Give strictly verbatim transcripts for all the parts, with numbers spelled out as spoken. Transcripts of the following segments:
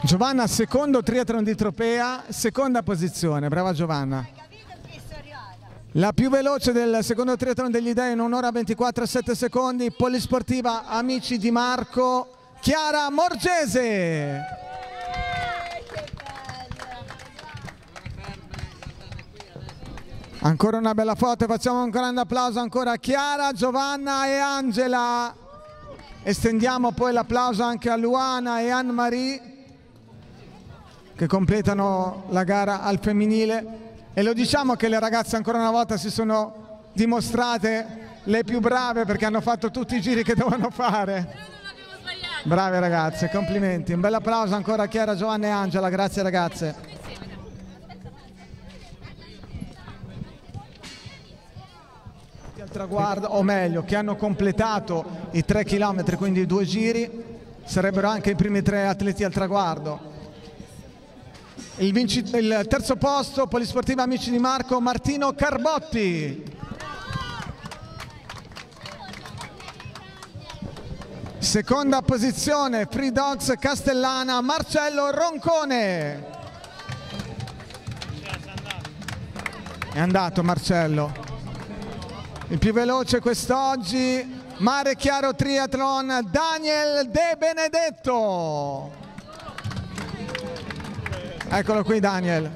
Giovanna, secondo triathlon di Tropea, seconda posizione, brava Giovanna. La più veloce del secondo triathlon degli dei in un'ora ventiquattro e sette secondi, polisportiva Amici di Marco, Chiara Morgese. Ancora una bella foto, facciamo un grande applauso ancora a Chiara, Giovanna e Angela. Estendiamo poi l'applauso anche a Luana e Anne-Marie che completano la gara al femminile. E lo diciamo che le ragazze ancora una volta si sono dimostrate le più brave perché hanno fatto tutti i giri che dovevano fare. Brave ragazze, complimenti. Un bel applauso ancora a Chiara, Giovanna e Angela, grazie ragazze. Al traguardo, o meglio, che hanno completato i tre chilometri, quindi i due giri, sarebbero anche i primi tre atleti al traguardo. Il, il terzo posto, polisportiva Amici di Marco, Martino Carbotti. Seconda posizione, Free Dogs Castellana, Marcello Roncone. È andato Marcello. Il più veloce quest'oggi, Mare Chiaro Triathlon, Daniel De Benedetto. Eccolo qui Daniel.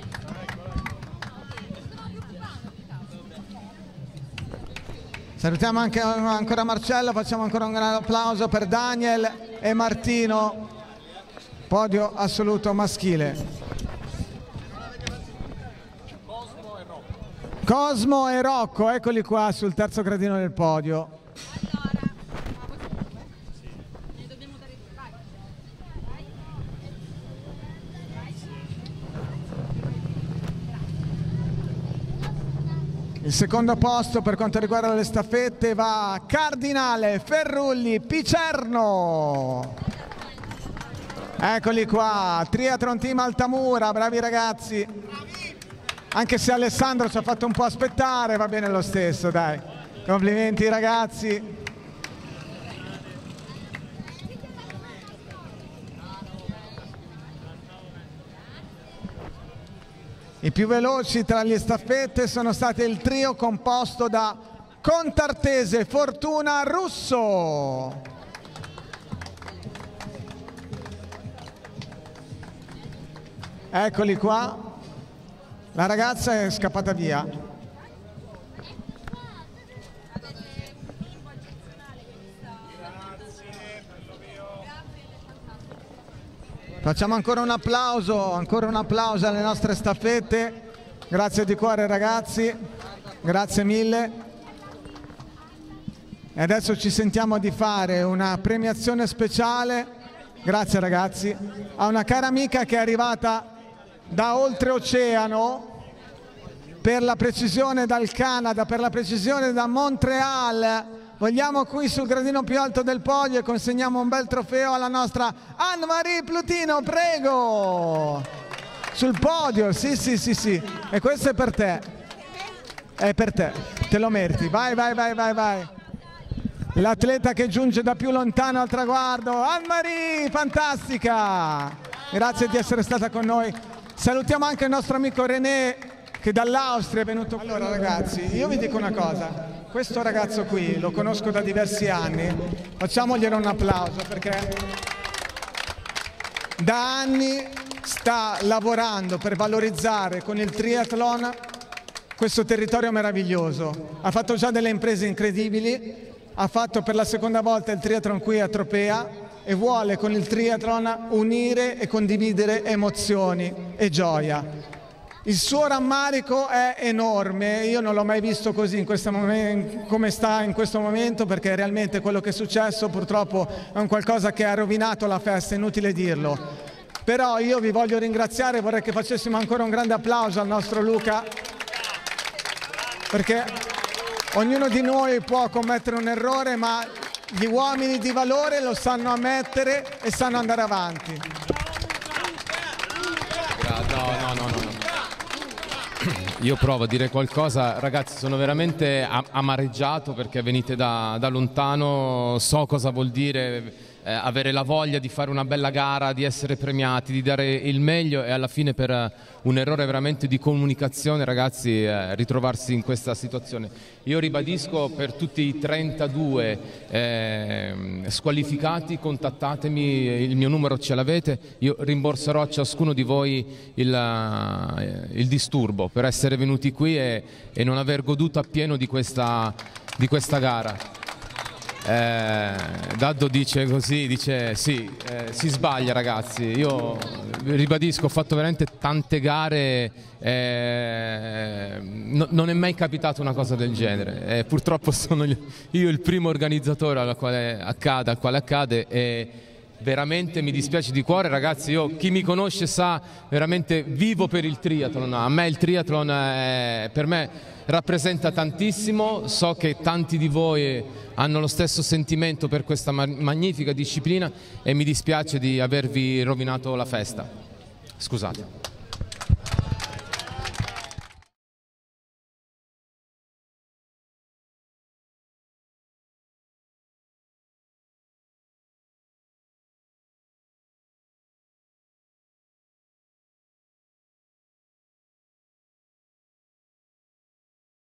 Salutiamo anche ancora Marcello, facciamo ancora un grande applauso per Daniel e Martino. Podio assoluto maschile. Cosmo e Rocco, eccoli qua sul terzo gradino del podio. Il secondo posto per quanto riguarda le staffette va a Cardinale, Ferrulli, Picerno. Eccoli qua, Triathlon Team Altamura, bravi ragazzi. Anche se Alessandro ci ha fatto un po' aspettare, va bene lo stesso, dai. Complimenti ragazzi. I più veloci tra le staffette sono stati il trio composto da Contartese, Fortuna, Russo. Eccoli qua. La ragazza è scappata via. Facciamo ancora un applauso, ancora un applauso alle nostre staffette. Grazie di cuore ragazzi, grazie mille. E adesso ci sentiamo di fare una premiazione speciale, grazie ragazzi, a una cara amica che è arrivata da oltreoceano, per la precisione dal Canada, per la precisione da Montreal. Vogliamo qui sul gradino più alto del podio e consegniamo un bel trofeo alla nostra Anne-Marie Plutino, prego! Sul podio, sì sì sì sì, e questo è per te, è per te, te lo meriti, vai vai vai vai vai. L'atleta che giunge da più lontano al traguardo, Anne-Marie, fantastica! Grazie di essere stata con noi. Salutiamo anche il nostro amico René che dall'Austria è venuto. Allora ragazzi, io vi dico una cosa. Questo ragazzo qui lo conosco da diversi anni, facciamoglielo un applauso perché da anni sta lavorando per valorizzare con il triathlon questo territorio meraviglioso. Ha fatto già delle imprese incredibili, ha fatto per la seconda volta il triathlon qui a Tropea e vuole con il triathlon unire e condividere emozioni e gioia. Il suo rammarico è enorme, io non l'ho mai visto così in questo momento, come sta in questo momento, perché realmente quello che è successo purtroppo è un qualcosa che ha rovinato la festa, è inutile dirlo. Però io vi voglio ringraziare, vorrei che facessimo ancora un grande applauso al nostro Luca, perché ognuno di noi può commettere un errore, ma gli uomini di valore lo sanno ammettere e sanno andare avanti. No, no, no, no. Io provo a dire qualcosa, ragazzi, sono veramente amareggiato perché venite da, da lontano, so cosa vuol dire eh, avere la voglia di fare una bella gara, di essere premiati, di dare il meglio e alla fine per eh, un errore veramente di comunicazione, ragazzi, eh, ritrovarsi in questa situazione. Io ribadisco per tutti i trentadue eh, squalificati, contattatemi, il mio numero ce l'avete, io rimborserò a ciascuno di voi il, uh, il disturbo per essere venuti qui e, e non aver goduto appieno di questa, di questa gara. Eh, Daddo dice così, dice sì, eh, si sbaglia ragazzi, io ribadisco, ho fatto veramente tante gare, eh, no, non è mai capitata una cosa del genere, eh, purtroppo sono io il primo organizzatore al quale accade, al quale accade e veramente mi dispiace di cuore ragazzi. Io, chi mi conosce sa, veramente vivo per il triathlon, a me il triathlon è, per me rappresenta tantissimo, so che tanti di voi hanno lo stesso sentimento per questa magnifica disciplina e mi dispiace di avervi rovinato la festa, scusate.